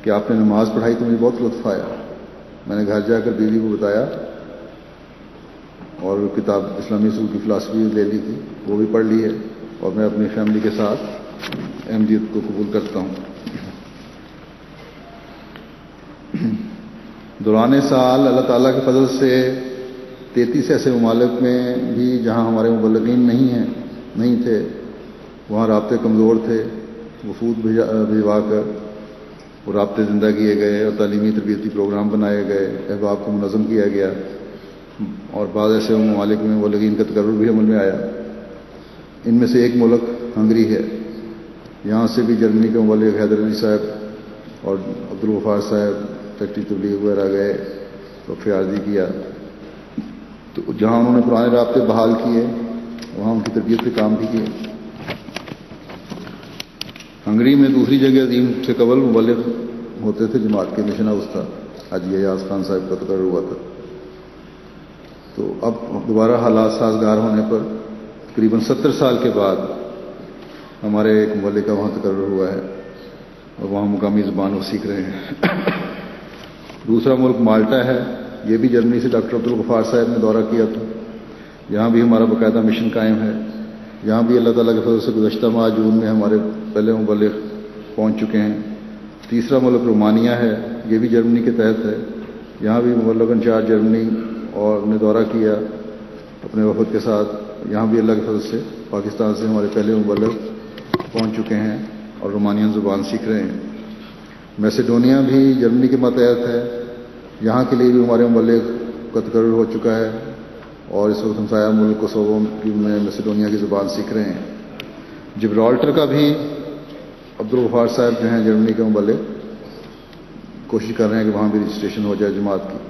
کہ آپ نے نماز پڑھائی تو مجھے بہت لطف آیا. میں نے گھر جا کر بیوی کو بتایا اور کتاب اسلامی اصول کی فلاسفی لے لی تھی، وہ بھی پڑھ لی ہے، اور میں اپنی فیملی کے ساتھ احمدیت کو قبول کرتا ہوں. دوران سال اللہ تعالیٰ کے فضل سے 33 ایسے ممالک میں بھی جہاں ہمارے مبلغین نہیں تھے، وہاں رابطے کمزور تھے، وفود بھجوا کر وہ رابطے زندہ کیے گئے اور تعلیمی تربیتی پروگرام بنائے گئے، احباب کو منظم کیا گیا، اور بعض ایسے ممالک میں مبلغین کا تقرر بھی عمل میں آیا. ان میں سے ایک ملک ہنگری ہے. یہاں سے بھی جرمنی کے مبلغ حیدر علی صاحب اور عبدالغفار صاحب فیکٹری تبلیغ وغیرہ گئے تو عرضی کیا، تو جہاں انہوں نے پرانے رابطے بحال کیے وہاں ان کی تربیت پہ کام بھی کیے. ہنگری میں دوسری جگہ عظیم سے قبل مبلغ ہوتے تھے جماعت کے مشن ہاؤس تھا، حاجی ایاز خان صاحب کا تقرر ہوا تھا. تو اب دوبارہ حالات سازگار ہونے پر تقریباً 70 سال کے بعد ہمارے ایک مبلغ کا وہاں تقرر ہوا ہے اور وہاں مقامی زبان وہ سیکھ رہے ہیں. دوسرا ملک مالٹا ہے. یہ بھی جرمنی سے ڈاکٹر عبدالغفار صاحب نے دورہ کیا تھا. یہاں بھی ہمارا باقاعدہ مشن قائم ہے. یہاں بھی اللہ تعالیٰ کے فضل سے گزشتہ ماہ جون میں ہمارے پہلے مبلغ پہنچ چکے ہیں. تیسرا ملک رومانیہ ہے. یہ بھی جرمنی کے تحت ہے. یہاں بھی مبلغ انچارج جرمنی اور نے دورہ کیا اپنے وفد کے ساتھ. یہاں بھی اللہ کے فضل سے پاکستان سے ہمارے پہلے مبلغ پہنچ چکے ہیں اور رومانین زبان سیکھ رہے ہیں. میسیڈونیا بھی جرمنی کے ماتحت ہے. یہاں کے لیے بھی ہمارے مبلغ کا تقرر ہو چکا ہے اور اس وقت ہمسایہ ملک کوسوو میں میسیڈونیا کی زبان سیکھ رہے ہیں. جبرالٹر کا بھی عبدالغفار صاحب جو ہیں جرمنی کے مبلغ کوشش کر رہے ہیں کہ وہاں بھی رجسٹریشن ہو جائے جماعت کی.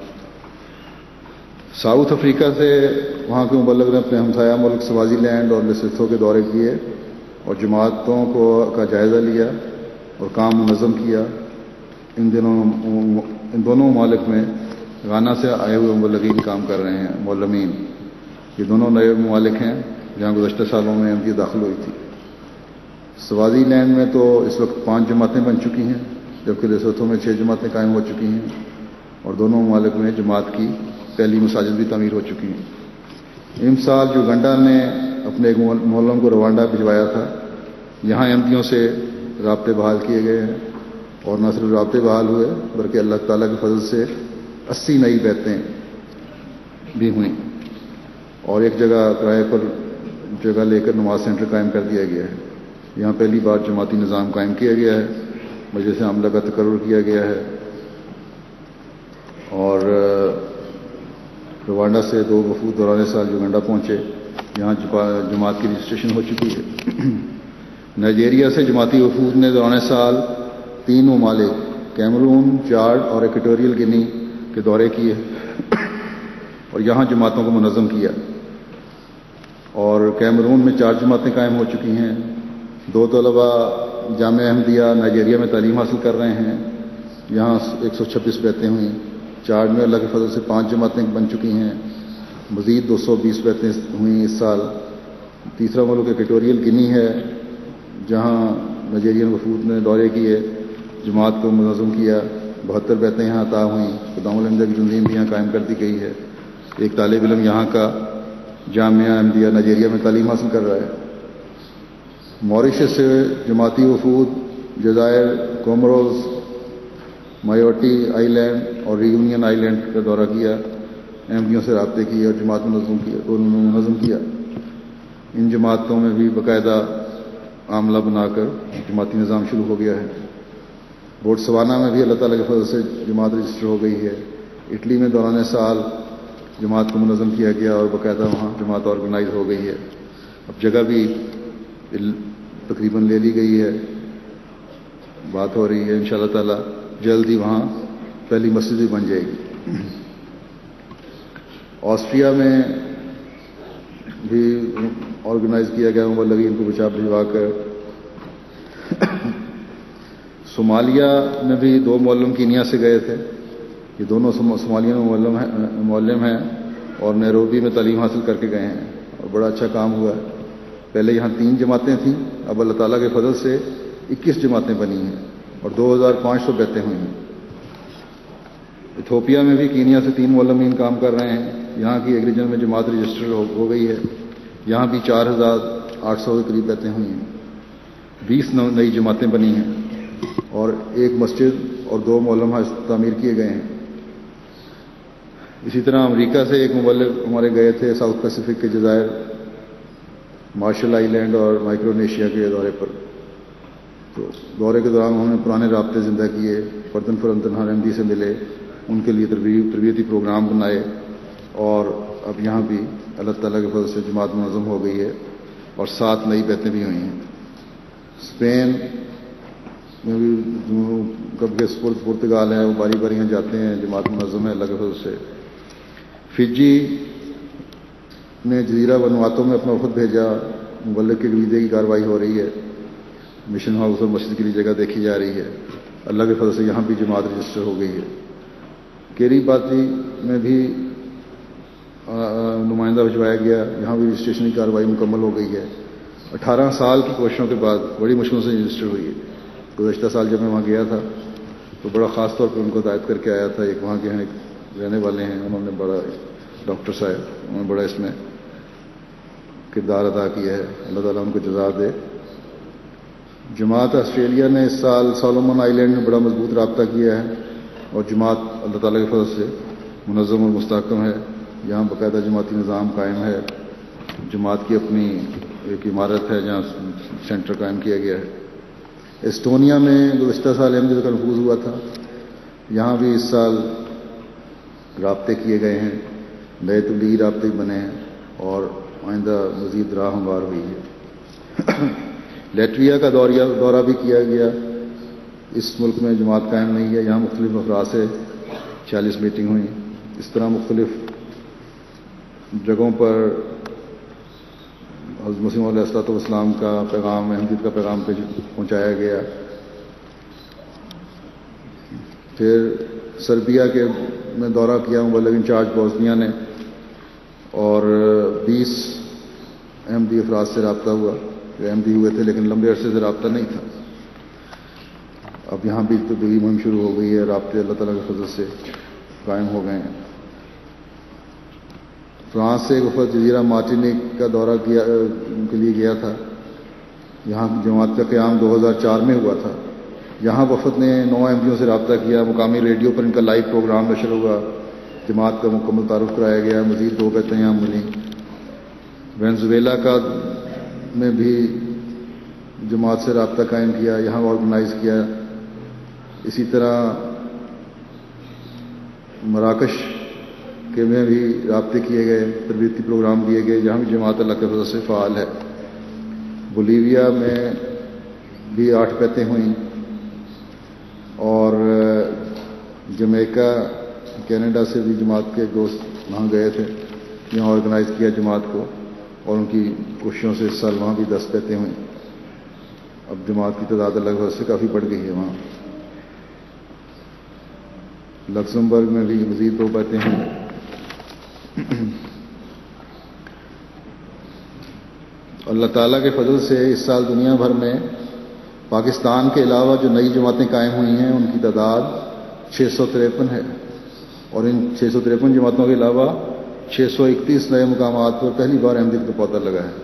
ساؤتھ افریقہ سے وہاں کے مبلغ نے اپنے ہمسایہ ملک سوازی لینڈ اور لیسوتھو کے دورے کیے اور جماعتوں کا جائزہ لیا اور کام منظم کیا. ان دونوں ممالک میں غانا سے آئے ہوئے مبلغین کام کر رہے ہیں، معلمین. یہ دونوں نئے ممالک ہیں جہاں گزشتہ سالوں میں ان کی داخل ہوئی تھی. سوازی لینڈ میں تو اس وقت 5 جماعتیں بن چکی ہیں، جبکہ لیسوتھو میں 6 جماعتیں قائم ہو چکی ہیں، اور دونوں ممالک میں جماعت کی پہلی مساجد بھی تعمیر ہو چکی ہیں. ان سال یوگنڈا نے اپنے ایک معلم کو روانڈا بھجوایا تھا. یہاں احمدیوں سے رابطے بحال کیے گئے ہیں، اور نہ صرف رابطے بحال ہوئے بلکہ اللہ تعالیٰ کے فضل سے 80 نئی بیعتیں بھی ہوئیں، اور ایک جگہ کرائے پر جگہ لے کر نماز سینٹر قائم کر دیا گیا ہے. یہاں پہلی بار جماعتی نظام قائم کیا گیا ہے، مجلس عاملہ کا تقرر کیا گیا ہے، اور روانڈا سے 2 وفود دوران سال یوگنڈا پہنچے. یہاں جماعت کی رجسٹریشن ہو چکی ہے. نائجیریا سے جماعتی وفود نے دوران سال 3 ممالک کیمرون، چاڈ اور ایکویٹوریل گنی کے دورے کیے اور یہاں جماعتوں کو منظم کیا. اور کیمرون میں 4 جماعتیں قائم ہو چکی ہیں. 2 طلبہ جامعہ احمدیہ نائجیریا میں تعلیم حاصل کر رہے ہیں. یہاں 126 بیعتیں ہوئیں. چاڈ میں اللہ کے فضل سے 5 جماعتیں بن چکی ہیں. مزید 220 بیعتیں ہوئیں اس سال. تیسرا ملک ایکویٹوریل گنی ہے جہاں نائجیرین وفود نے دورے کیے، جماعت کو منظم کیا. 72 بیعتیں یہاں عطا ہوئیں. خدام الحمدہ کی تنظیم بھی یہاں قائم کر دی گئی ہے. ایک طالب علم یہاں کا جامعہ احمدیہ نائجیریا میں تعلیم حاصل کر رہا ہے. موریشس سے جماعتی وفود جزائر کوموروز، مایوٹی آئی لینڈ اور ریونین آئی لینڈ کا دورہ کیا. احمدیوں سے رابطے کیے اور جماعت منظم کیا. ان جماعتوں میں بھی باقاعدہ عاملہ بنا کر جماعتی نظام شروع ہو گیا ہے. بوٹسوانا میں بھی اللہ تعالیٰ کے فضل سے جماعت رجسٹر ہو گئی ہے. اٹلی میں دوران سال جماعت کو منظم کیا گیا اور باقاعدہ وہاں جماعت آرگنائز ہو گئی ہے. اب جگہ بھی تقریباً لے لی گئی ہے. بات ہو رہی ہے انشاءاللہ تعالیٰ جلد ہی وہاں پہلی مسجد بھی بن جائے گی. آسٹریا میں بھی آرگنائز کیا گیا مبلغین کو بچا بھجوا کر. صومالیہ میں بھی 2 معلم کینیا سے گئے تھے. یہ دونوں صومالیہ میں معلم ہیں اور نیروبی میں تعلیم حاصل کر کے گئے ہیں اور بڑا اچھا کام ہوا ہے. پہلے یہاں 3 جماعتیں تھیں، اب اللہ تعالیٰ کے فضل سے 21 جماعتیں بنی ہیں اور 2500 بیعتیں ہوئی ہیں۔ ایتھوپیا میں بھی کینیا سے 3 معلمین کام کر رہے ہیں۔ یہاں کی ایک ریجن میں جماعت رجسٹر ہو گئی ہے، یہاں بھی 4800 کے قریب بیعتیں ہوئی ہیں، 20 نئی جماعتیں بنی ہیں اور 1 مسجد اور 2 معلم تعمیر کیے گئے ہیں۔ اسی طرح امریکہ سے ایک مبلغ ہمارے گئے تھے ساؤتھ پیسیفک کے جزائر مارشل آئی لینڈ اور مائکرونیشیا کے دورے پر۔ تو دورے کے دوران انہوں نے پرانے رابطے زندہ کیے، فردن فردن ہر احمدی سے ملے، ان کے لیے تربیتی پروگرام بنائے، اور اب یہاں بھی اللہ تعالیٰ کے فضل سے جماعت منظم ہو گئی ہے اور 7 نئی بیعتیں بھی ہوئی ہیں۔ اسپین میں بھی کب کے پرتگال ہے، وہ باری باری یہاں جاتے ہیں، جماعت منظم ہے اللہ کے فضل سے۔ فجی نے جزیرہ ونواتو میں اپنا وفد بھیجا، مبلغ کے ویزے کی کارروائی ہو رہی ہے، مشن ہاؤس اور مسجد کے لیے جگہ دیکھی جا رہی ہے، اللہ کے فضل سے یہاں بھی جماعت رجسٹر ہو گئی ہے۔ کیری باتی میں بھی نمائندہ بھجوایا گیا، یہاں بھی رجسٹریشن کی کارروائی مکمل ہو گئی ہے۔ 18 سال کی کوششوں کے بعد بڑی مشکل سے رجسٹر ہوئی ہے۔ گزشتہ سال جب میں وہاں گیا تھا تو بڑا خاص طور پر ان کو ہدایت کر کے آیا تھا، ایک وہاں کے ہیں ایک رہنے والے ہیں، انہوں نے بڑا ڈاکٹر صاحب انہوں نے بڑا اس میں کردار ادا کیا ہے، اللہ تعالیٰ ان کو جزا دے۔ جماعت آسٹریلیا نے اس سال سولومن آئی لینڈ میں بڑا مضبوط رابطہ کیا ہے اور جماعت اللہ تعالیٰ کے فضل سے منظم اور مستحکم ہے، یہاں باقاعدہ جماعتی نظام قائم ہے، جماعت کی اپنی ایک عمارت ہے جہاں سینٹر قائم کیا گیا ہے۔ ایسٹونیا میں گزشتہ سال احمدیت کا نفوذ ہوا تھا، یہاں بھی اس سال رابطے کیے گئے ہیں، نئے تبلیغی رابطے بنے ہیں اور آئندہ مزید راہ ہموار ہوئی ہے۔ لیٹویا کا دورہ بھی کیا گیا، اس ملک میں جماعت قائم نہیں ہے، یہاں مختلف افراد سے 40 میٹنگ ہوئی، اس طرح مختلف جگہوں پر حضرت مسیح علیہ السلام کا پیغام، احمدیت کا پیغام پہنچایا گیا۔ پھر سربیا کے میں دورہ کیا مبلغ انچارج بوسنیا نے، اور 20 احمدی افراد سے رابطہ ہوا جو احمدی ہوئے تھے لیکن لمبے عرصے سے رابطہ نہیں تھا۔ اب یہاں بھی تبلیغی مہم شروع ہو گئی ہے، رابطے اللہ تعالیٰ کے فضل سے قائم ہو گئے ہیں۔ فرانس سے ایک وفد جزیرہ مارٹینک کا دورہ کے لیے گیا تھا، یہاں جماعت کا قیام 2004 میں ہوا تھا۔ یہاں وفد نے 9 احمدیوں سے رابطہ کیا، مقامی ریڈیو پر ان کا لائیو پروگرام نشر ہوا، جماعت کا مکمل تعارف کرایا گیا، مزید 2 بیعتیں یہاں ملیں۔ وینزویلا کا میں بھی جماعت سے رابطہ قائم کیا، یہاں آرگنائز کیا۔ اسی طرح مراکش کے میں بھی رابطے کیے گئے، تربیتی پروگرام دیے گئے، جہاں بھی جماعت اللہ کے فضل سے فعال ہے۔ بولیویا میں بھی 8 بیعتیں ہوئیں، اور جمیکا کینیڈا سے بھی جماعت کے دوست وہاں گئے تھے، یہاں آرگنائز کیا جماعت کو، اور ان کی کوششوں سے اس سال وہاں بھی 10 بیعتیں ہوئیں۔ اب جماعت کی تعداد اللہ کے فضل سے کافی بڑھ گئی ہے وہاں۔ لکسمبرگ میں بھی مزید 2 بیعتیں ہیں۔ اللہ تعالیٰ کے فضل سے اس سال دنیا بھر میں پاکستان کے علاوہ جو نئی جماعتیں قائم ہوئی ہیں ان کی تعداد 653 ہے، اور ان 653 جماعتوں کے علاوہ 631 نئے مقامات پر پہلی بار احمدیت کا پودا لگا ہے۔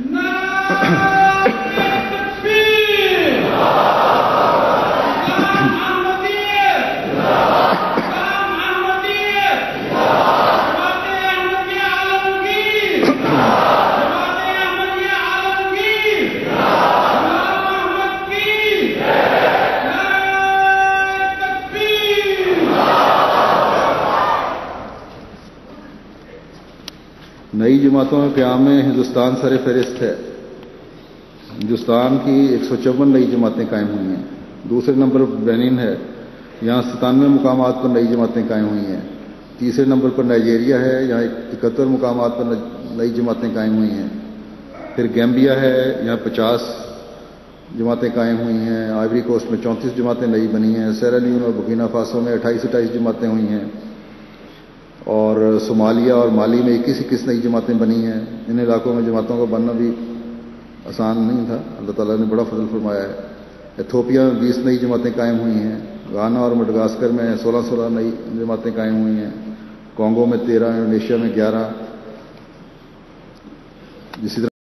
نئی جماعتوں میں قیام میں ہندوستان سر فہرست ہے، ہندوستان کی 154 نئی جماعتیں قائم ہوئی ہیں۔ دوسرے نمبر پر بینن ہے، یہاں 97 مقامات پر نئی جماعتیں قائم ہوئی ہیں۔ تیسرے نمبر پر نائجیریا ہے، یہاں 71 مقامات پر نئی جماعتیں قائم ہوئی ہیں۔ پھر گیمبیا ہے، یہاں 50 جماعتیں قائم ہوئی ہیں۔ آئیوری کوسٹ میں 34 جماعتیں نئی بنی ہیں۔ سیرا لیون اور برکینا فاسو میں 28 جماعتیں ہوئی ہیں، اور صومالیہ اور مالی میں 21 نئی جماعتیں بنی ہیں۔ ان علاقوں میں جماعتوں کا بننا بھی آسان نہیں تھا، اللہ تعالیٰ نے بڑا فضل فرمایا ہے۔ ایتھوپیا میں 20 نئی جماعتیں قائم ہوئی ہیں، گانا اور مڈغاسکر میں 16 نئی جماعتیں قائم ہوئی ہیں، کانگو میں 13، انڈونیشیا میں 11، اسی طرح